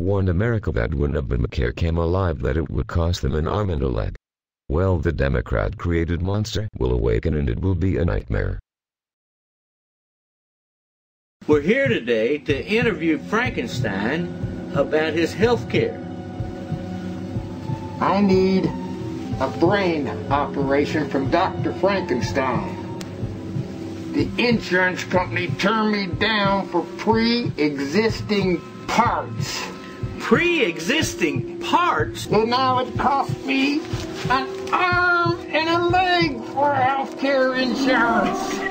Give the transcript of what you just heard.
warned America that when Obamacare came alive that it would cost them an arm and a leg. Well, the Democrat-created monster will awaken and it will be a nightmare. We're here today to interview Frankenstein about his health care. I need a brain operation from Dr. Frankenstein. The insurance company turned me down for pre-existing parts. Pre-existing parts? So now it cost me an arm and a leg for health care insurance.